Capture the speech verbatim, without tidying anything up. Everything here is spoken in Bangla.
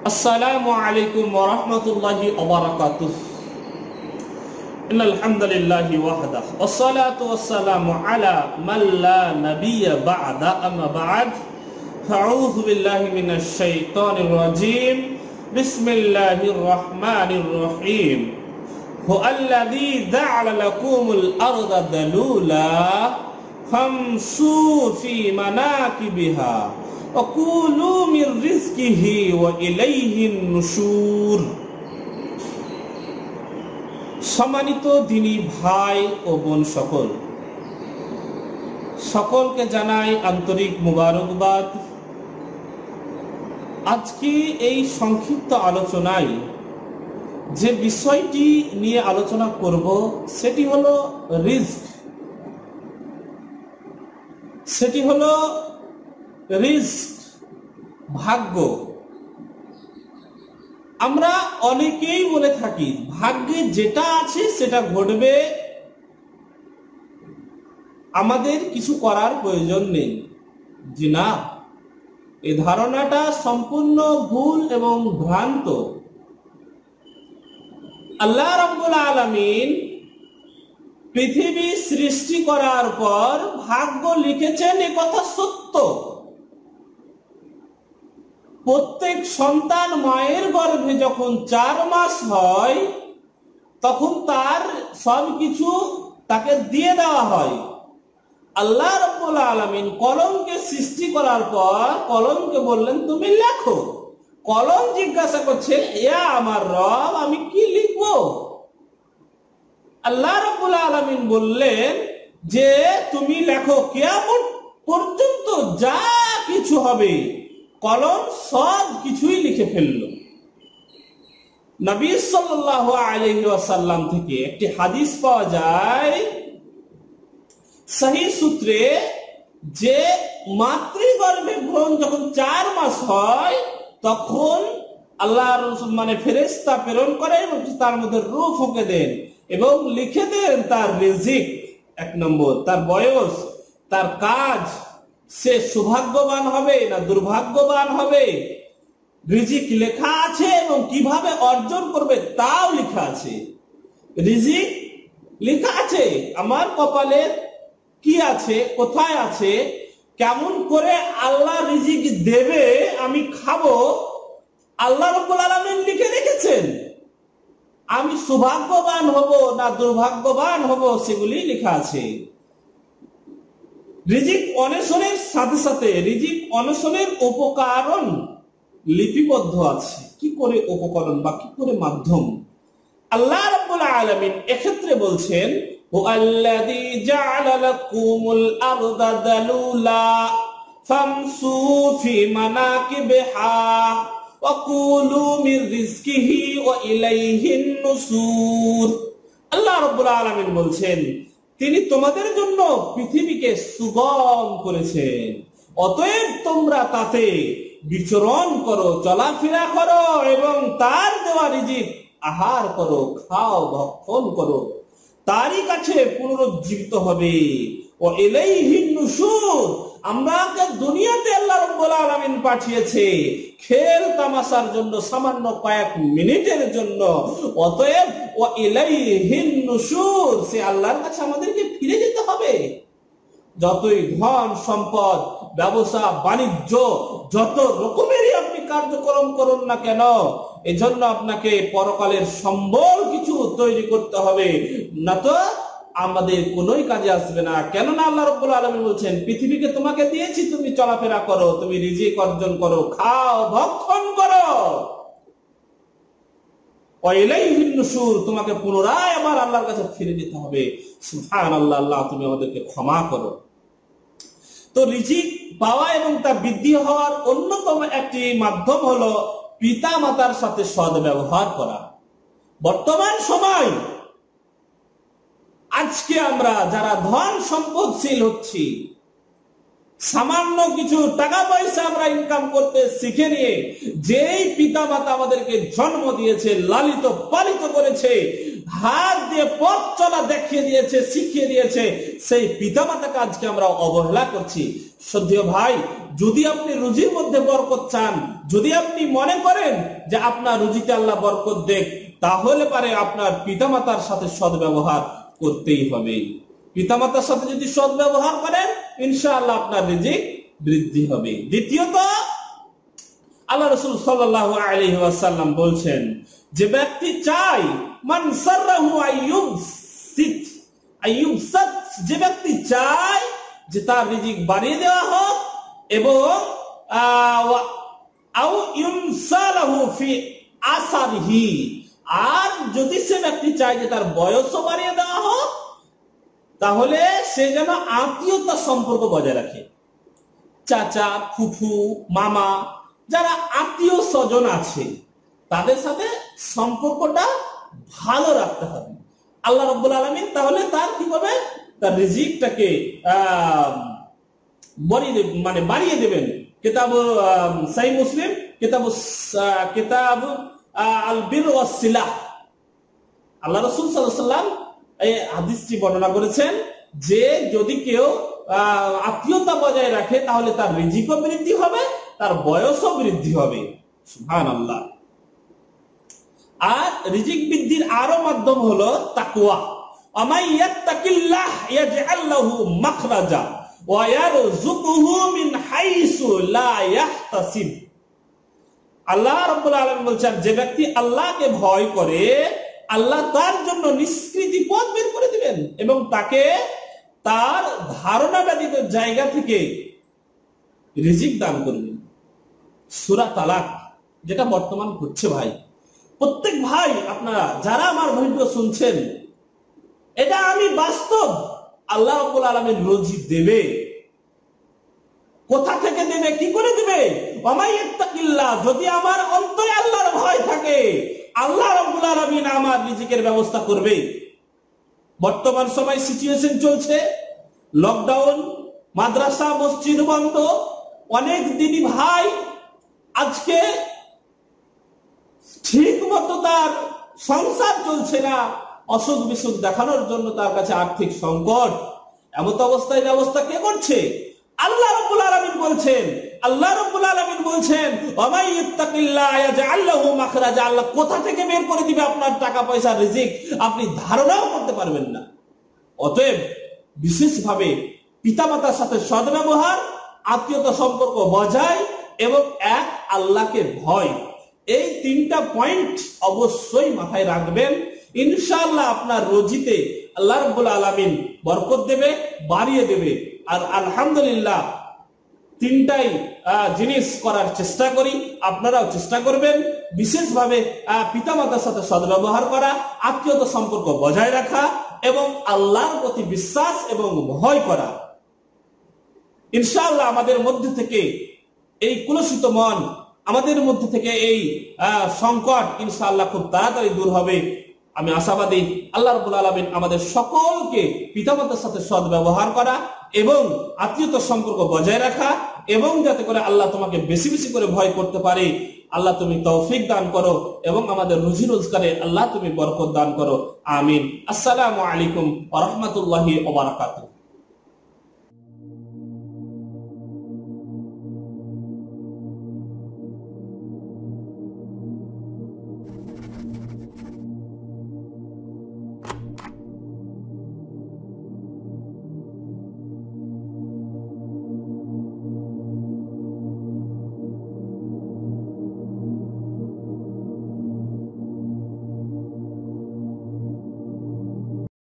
السلام عليكم ورحمة الله وبركاته. إن الحمد لله وحده والصلاة والسلام على من لا نبي بعد أما بعد فأعوذ بالله من الشيطان الرجيم بسم الله الرحمن الرحيم هو الذي جعل لكم الأرض ذلولا فامشوا في مناكبها وكلوا من رزقه وإليه النشور. সম্মানিত দিনী ভাই ও বোন সকল, সকলকে জানাই আন্তরিক মুবারকবাদ। আজকে এই সংক্ষিপ্ত আলোচনায় যে বিষয়টি নিয়ে আলোচনা করব সেটি হলো রিজক। সেটি হলো রিজক, ভাগ্য। আমরা অনেকেই বলে থাকি ভাগ্যে যেটা আছে সেটা ঘটবে, আমাদের কিছু করার প্রয়োজন নেই। জি না, এই ধারণাটা সম্পূর্ণ ভুল এবং ভ্রান্ত। আল্লাহ রাব্বুল আলামিন পৃথিবী সৃষ্টি করার পর ভাগ্য লিখেছেন, এ কথা সত্য। প্রত্যেক সন্তান মায়ের গর্ভে যখন চার মাস হয় তখন তার সবকিছু তাকে দিয়ে দেওয়া হয়। আল্লাহ রাব্বুল আলামিন কলমকে সৃষ্টি করার পর কলমকে বললেন তুমি লেখো। কলম জিজ্ঞাসা করছে, ইয়া আমার রব, আমি কি লিখবো? আল্লাহ রাব্বুল আলামিন বললেন যে তুমি লেখো, কিয়ামত পর্যন্ত যা কিছু হবে কলম সব কিছুই লিখে ফেললো। নবী সাল্লাল্লাহু আলাইহি ওয়াসাল্লাম থেকে একটি হাদিস পাওয়া যায় সহিহ সূত্রে, যে মাতৃগর্ভে ভ্রূণ যখন চার মাস হয় তখন আল্লাহর মানে ফেরেশতা প্রেরণ করে এবং তার মধ্যে রূহ ফুঁকে দেন এবং লিখে দেন তার রিজিক, এক নম্বর তার বয়স, তার কাজ, সে সৌভাগ্যবান হবে না দুর্ভাগ্যবান হবে। রিজিক লেখা আছে এবং কিভাবে অর্জন করবে তাও লেখা আছে। রিজিক লেখা আছে, আমার কপালে কি আছে, কোথায় আছে, কেমন করে আল্লাহ রিজিক দেবে, আমি খাবো, আল্লাহ রাব্বুল আলামিন লিখে রেখেছেন। আমি সৌভাগ্যবান হব না দুর্ভাগ্যবান হব সেগুলি লেখা আছে। রিজিক অনশনের সাথে সাথে রিজিক অনশনের উপকরণ লিপিবদ্ধ আছে। কি করে উপকরণ বা কি করে মাধ্যম? আল্লাহ রাব্বুল আলামিন এক্ষেত্রে বলছেন, হুয়াল্লাযী জাআলা লাকুমুল আরদা যালুলা ফামশু ফি মানাকিবিহা ওয়া কুলু মির রিজকিহি ওয়া ইলাইহিন নুশুর। আল্লাহ রাব্বুল আলামিন বলছেন, তিনি তোমাদের জন্য পৃথিবীকে সুগম করেছেন, অতএব তোমরা তাতে বিচরণ করো, চলাফেরা করো এবং তার দেওয়া রিজিক আহার করো, খাও, ভক্ষণ করো, তারই কাছে পুনরুজ্জীবিত হবে। ও ইলাইহিন নুশুর, আমরাকে দুনিয়াতে আল্লাহ রাব্বুল আলামিন পাঠিয়েছে খেল তামাশার জন্য, সামান্য কয়েক মিনিটের জন্য। অতএব ও ইলাইহিন নুশুর, সে আল্লাহর কাছে আমাদেরকে ফিরে যেতে হবে। যতই ধন সম্পদ, ব্যবসা বাণিজ্য, যত রকমেরই আপনি কার্যক্রম করুন না কেন, এজন্য আপনাকে পরকালের সম্বল কিছু তৈরি করতে হবে, না তো আমাদের কোনোই কাজে আসবে না। কেননা আল্লাহ রাব্বুল আলামিন বলছেন, পৃথিবীকে তোমাকে দিয়েছি, তুমি চলাফেরা করো, তুমি রিজিক অর্জন করো, খাও, ভক্ষণ করো। ওয়া ইলাইহিন নুশুর, তোমাকে পুনরায় আবার আল্লাহর কাছে ফিরে যেতে হবে। সুবহানাল্লাহ, আল্লাহ তুমি আমাদেরকে ক্ষমা করো। তো রিজিক পাওয়া এবং তা বৃদ্ধি হওয়ার অন্যতম একটি মাধ্যম হলো পিতা মাতার সাথে সৎ ব্যবহার করা। বর্তমান সময় আজকে আমরা যারা ধন সম্পদশীল হচ্ছি, সামান্য কিছু টাকা পয়সা আমরা ইনকাম করতে শিখে নিয়ে, যেই পিতা মাতা আমাদেরকে জন্ম দিয়েছে, লালিত পালিত করেছে, হাত দিয়ে পথ চলা দেখিয়ে দিয়েছে, শিখিয়ে দিয়েছে, সেই পিতামাতাকে আজকে আমরা অবহেলা করছি। শ্রদ্ধেয় ভাই, যদি আপনি রুজির মধ্যে বরকত চান, যদি আপনি মনে করেন যে আপনার রুজিতে আল্লাহ বরকত দেখ, তাহলে পারে আপনার পিতামাতার সাথে সদ্ব্যবহার করতেই হবে। পিতামাতার সাথে যদি সদ্ব্যবহার করেন, ইনশাআল্লাহ আপনার রিজিক বৃদ্ধি হবে। দ্বিতীয়ত, আল্লাহ রাসূল সাল্লাল্লাহু আলাইহি ওয়াসাল্লাম বলছেন, যে ব্যক্তি চায় মান সাররাহু আইয়ুবসিত আইয়ুবসাত, যে ব্যক্তি চায় যে তার রিজিক বাড়িয়ে দেওয়া হোক এবং আও ইউনসালাহু ফি আসারিহি, আর যদি সে ব্যক্তি চায় যে তার বয়সও বাড়িয়ে দেওয়া হোক, তাহলে সে যেন আত্মীয়তা সম্পর্ক বজায় রাখে। চাচা, ফুফু, মামা, যারা আত্মীয় স্বজন আছে তাদের সাথে সম্পর্কটা ভালো রাখতে হবে। আল্লাহ রাব্বুল আলামিন তাহলে তার কি করবে, তার রিজিকটাকে মানে বাড়িয়ে দেবেন। কিতাব সহিহ মুসলিম, কিতাব কিতাব আল বির ওয়াস সিলাহ, আল্লাহ রাসূল সাল্লাল্লাহু আলাইহি ওয়াসাল্লাম এই হাদিসটি বর্ণনা করেছেন যে যদি কেউ আত্মীয়তা বজায় রাখে তাহলে তার রিজিকও বৃদ্ধি হবে, তার বয়সও বৃদ্ধি হবে। সুবহানাল্লাহ। আর রিজিক বৃদ্ধির আরো মাধ্যম হলো তাকওয়া। আমাই ইয়াত্তাকিল্লাহ ইয়াজআল লাহু মাখরাজা ওয়া ইয়ারযুকুহু মিন হাইসু লা ইয়াহতাসিব। আল্লাহ রাব্বুল আলামিন বলেন, যে ব্যক্তি আল্লাহকে ভয় করে, আল্লাহ তার জন্য নিষ্কৃতি পথ বের করে দিবেন এবং তাকে তার ধারণা ব্যতীত জায়গা থেকে রিজিক দান করবেন। সূরা তালাক, যেটা বর্তমান হচ্ছে ভাই, প্রত্যেক ভাই আপনারা যারা আমার ভিডিও শুনছেন, এটা আমি বাস্তব। আল্লাহ রাব্বুল আলামিন রুজি দেবে, কোথা থেকে দেবে, কি করে দেবে? ওয়ামাই ইয়াত্তাকিল্লাহ, যদি আমার অন্তরে আল্লাহর ভয় থাকে, আল্লাহ রাব্বুল আলামিন আমার রিজিকের ব্যবস্থা করবে। বর্তমান সময় সিচুয়েশন চলছে, লকডাউন, মাদ্রাসা মসজিদ বন্ধ, অনেক দিনই ভাই আজকে ঠিক মতো তার সংসার চলছে না, অসুখ বিসুখ দেখানোর জন্য তার কাছে আর্থিক সংকট। এমত অবস্থায় ব্যবস্থা কে করছে? আল্লাহ রাব্বুল আলামিন বলছেন, আল্লাহ রাব্বুল আলামিন বলছেন, ওয়ামাই ইয়াত্তাকিল্লাহ ইয়াজআল লাহু মাখরাজা, আল্লাহ কোথা থেকে বের করে দিবে আপনার টাকা পয়সা, রিজিক আপনি ধারণাও করতে পারবেন না। অতএব বিশেষভাবে পিতামাতার সাথে সদ্ব্যবহার, আত্মীয়তা সম্পর্ক বজায় এবং এক আল্লাহকে ভয়, এই তিনটা পয়েন্ট অবশ্যই মাথায় রাখবেন। ইনশাআল্লাহ আপনার রুজিতে আল্লাহ রাব্বুল আলামিন বরকত দেবে, বাড়িয়ে দেবে। আর আলহামদুলিল্লাহ, তিনটাই জিনিস করার চেষ্টা করি, আপনারাও চেষ্টা করবেন। বিশেষভাবে পিতামাতার সাথে সদ্ব্যবহার করা, আত্মীয়তা সম্পর্ক বজায় রাখা এবং আল্লাহর প্রতি বিশ্বাস এবং ভয় করা। ইনশাআল্লাহ আমাদের মধ্যে থেকে এই কুলসিত মন, আমাদের মধ্যে থেকে এই সংকট ইনশাআল্লাহ খুব তাড়াতাড়ি দূর হবে। আমি আশাবাদী আল্লাহ রাব্বুল আলামিন আমাদের সকলকে পিতামাতার সাথে সদ্ব্যবহার করা এবং আত্মীয়তার সম্পর্ক বজায় রাখা, এবং যাতে করে আল্লাহ তোমাকে বেশি বেশি করে ভয় করতে পারে, আল্লাহ তুমি তৌফিক দান করো এবং আমাদের রুজি রোজগারে আল্লাহ তুমি বরকত দান করো। আমিন। আসসালামু আলাইকুম ওয়া রাহমাতুল্লাহি ওয়া বারাকাতুহু।